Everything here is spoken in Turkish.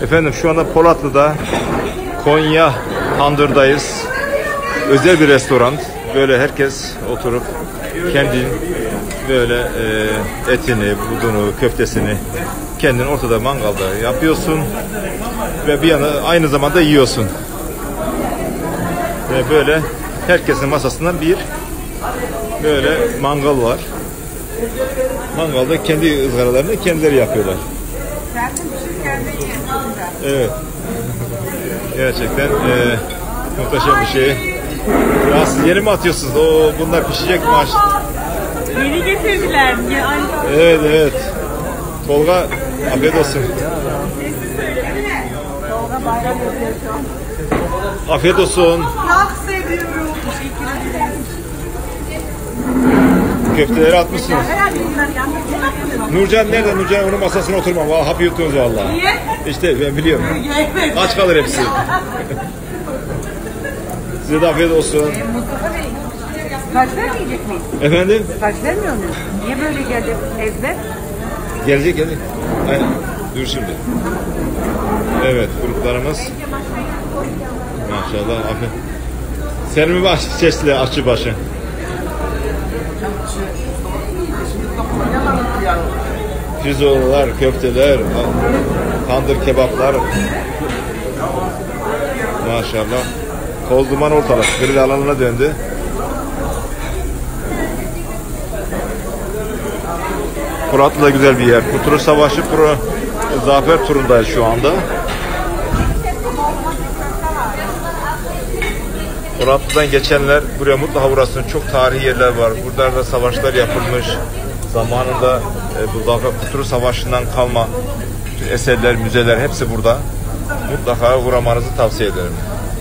Efendim şu anda Polatlı'da Konya Tandır'dayız. Özel bir restoran. Böyle herkes oturup kendi böyle etini, budunu, köftesini kendin ortada mangalda yapıyorsun ve bir yana aynı zamanda yiyorsun. Ve böyle herkesin masasından bir böyle mangal var. Mangalda kendi ızgaralarını kendileri yapıyorlar. Evet. Gerçekten muhteşem bir şey. Ya siz yeni mi atıyorsunuz? Bunlar pişecek mi? Yeni getirdiler. Evet evet. Tolga afiyet olsun. Tolga bayram yapıyor şu an. Afiyet olsun. Çok seviyorum. Teşekkür ederim. Köfteleri atmışsınız. Nurcan nerede? Nurcan onun masasına oturmam. Hap yutuyoruz vallahi. Niye? İşte ben biliyorum. Aç kalır hepsi. Size de afiyet olsun. Mustafa Bey, kaç vermeyecek miyiz? Efendim? Kaç vermiyor muyuz? Niye böyle geldi evde? Gelecek. Aynen. Dur şimdi. Evet gruplarımız. Maşallah. Afiyet. Sen mi baş sesli aşçı başı? Pirzolalar, köfteler, tandır kebaplar. Maşallah. Toz duman ortalık. Grill alanına döndü. Polatlı da güzel bir yer. Kurtuluş Savaşı Zafer turundayız şu anda. Polatlı'dan geçenler buraya mutlaka uğrasın. Çok tarihi yerler var. Burada da savaşlar yapılmış. Zamanında bu Kurtuluş Savaşı'ndan kalma eserler, müzeler hepsi burada. Mutlaka uğramanızı tavsiye ederim.